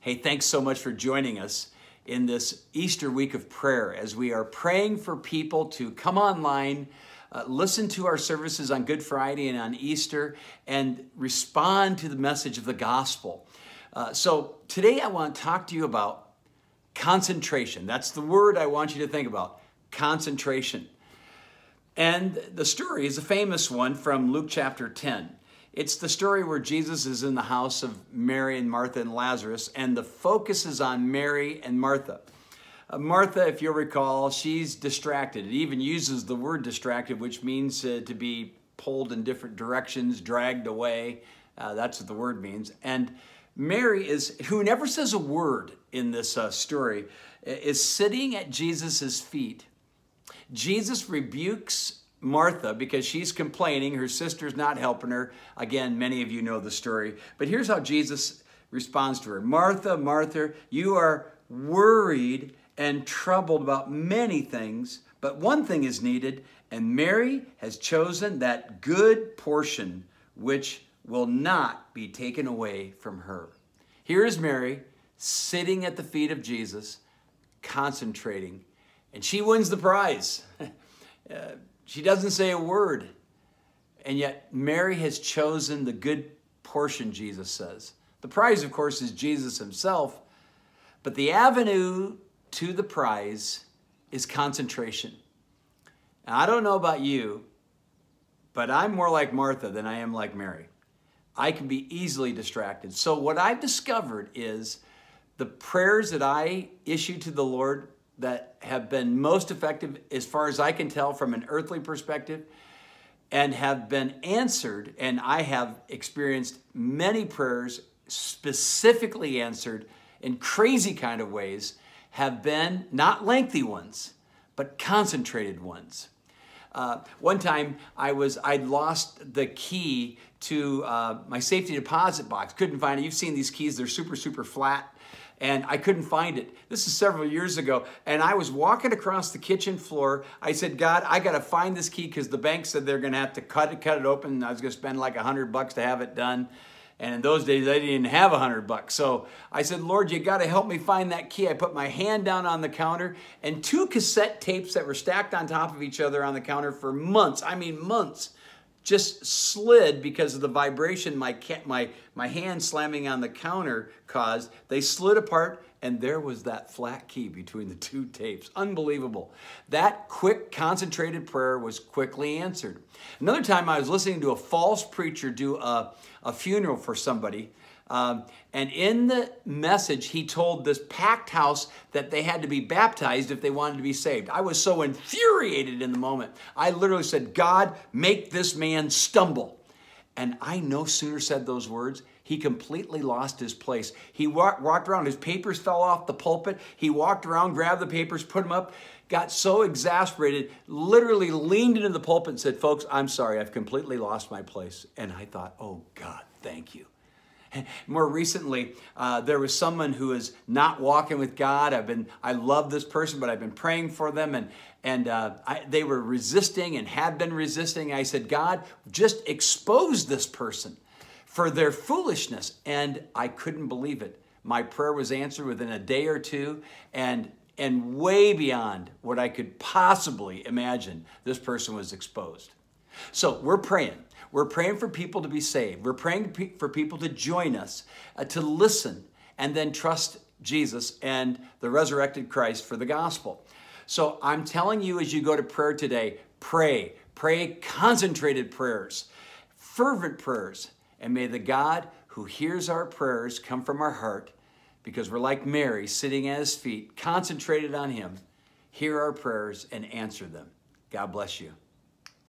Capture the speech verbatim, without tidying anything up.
Hey, thanks so much for joining us in this Easter week of prayer as we are praying for people to come online, uh, listen to our services on Good Friday and on Easter, and respond to the message of the gospel. Uh, so today I want to talk to you about concentration. That's the word I want you to think about, concentration. And the story is a famous one from Luke chapter ten. It's the story where Jesus is in the house of Mary and Martha and Lazarus, and the focus is on Mary and Martha. Uh, Martha, if you'll recall, she's distracted. It even uses the word distracted, which means uh, to be pulled in different directions, dragged away. Uh, that's what the word means. And Mary is, who never says a word in this uh, story, is sitting at Jesus' feet. Jesus rebukes Martha because she's complaining. Her sister's not helping her. Again, many of you know the story. But here's how Jesus responds to her. Martha, Martha, you are worried and troubled about many things, but one thing is needed, and Mary has chosen that good portion which will not be taken away from her. Here is Mary sitting at the feet of Jesus, concentrating, and she wins the prize. uh, She doesn't say a word, and yet Mary has chosen the good portion, Jesus says. The prize, of course, is Jesus himself, but the avenue to the prize is concentration. Now, I don't know about you, but I'm more like Martha than I am like Mary. I can be easily distracted. So what I've discovered is the prayers that I issue to the Lord that have been most effective, as far as I can tell from an earthly perspective, and have been answered, and I have experienced many prayers specifically answered in crazy kind of ways, have been not lengthy ones, but concentrated ones. Uh, one time I was, I'd lost the key to uh, my safety deposit box. Couldn't find it. You've seen these keys, they're super, super flat. And I couldn't find it. This is several years ago. And I was walking across the kitchen floor. I said, God, I got to find this key because the bank said they're going to have to cut it, cut it open. I was going to spend like a hundred bucks to have it done. And in those days, they didn't even have a hundred bucks. So I said, Lord, you got to help me find that key. I put my hand down on the counter, and two cassette tapes that were stacked on top of each other on the counter for months, I mean months, just slid because of the vibration my, my, my hand slamming on the counter caused. They slid apart, and there was that flat key between the two tapes. Unbelievable. That quick, concentrated prayer was quickly answered. Another time I was listening to a false preacher do a, a funeral for somebody. Um, and in the message, he told this packed house that they had to be baptized if they wanted to be saved. I was so infuriated in the moment. I literally said, God, make this man stumble. And I no sooner said those words, he completely lost his place. He walked, walked around, his papers fell off the pulpit. He walked around, grabbed the papers, put them up, got so exasperated, literally leaned into the pulpit and said, folks, I'm sorry, I've completely lost my place. And I thought, oh God, thank you. More recently, uh, there was someone who is not walking with God. I've been, I love this person, but I've been praying for them, and and uh, I, they were resisting and had been resisting. I said, God, just expose this person for their foolishness, and I couldn't believe it. My prayer was answered within a day or two, and and way beyond what I could possibly imagine, this person was exposed. So we're praying. We're praying for people to be saved. We're praying for people to join us, uh, to listen, and then trust Jesus and the resurrected Christ for the gospel. So I'm telling you, as you go to prayer today, pray. Pray concentrated prayers, fervent prayers, and may the God who hears our prayers come from our heart, because we're like Mary sitting at his feet, concentrated on him, hear our prayers and answer them. God bless you.